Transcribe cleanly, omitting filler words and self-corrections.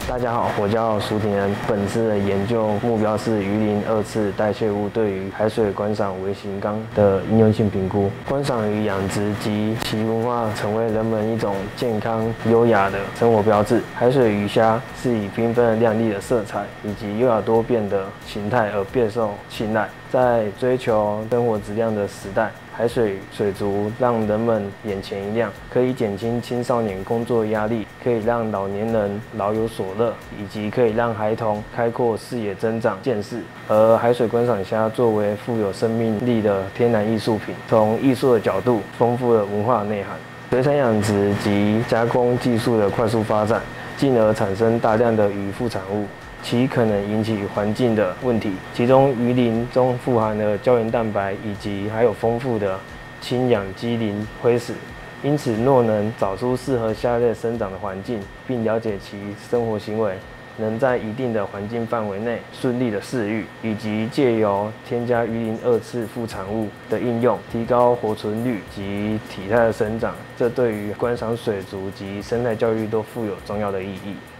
大家好，我叫苏廷恩。本次的研究目标是鱼鳞二次代谢物对于海水观赏微型缸的应用性评估。观赏鱼养殖及其文化成为人们一种健康优雅的生活标志。海水鱼虾是以缤纷亮丽的色彩以及优雅多变的形态而备受青睐。在追求生活质量的时代，海水水族让人们眼前一亮，可以减轻青少年工作压力，可以让老年人老有所乐，以及可以让孩童开阔视野、增长见识。而海水观赏虾作为富有生命力的天然艺术品，从艺术的角度丰富了文化内涵。水产养殖及加工技术的快速发展，进而产生大量的鱼副产物。其可能引起环境的问题，其中鱼鳞中富含了胶原蛋白，以及还有丰富的氢氧基磷灰石。因此，若能找出适合虾类生长的环境，并了解其生活行为，能在一定的环境范围内顺利的饲育，以及借由添加鱼鳞二次副产物的应用，提高活存率及体态的生长，这对于观赏水族及生态教育都富有重要的意义。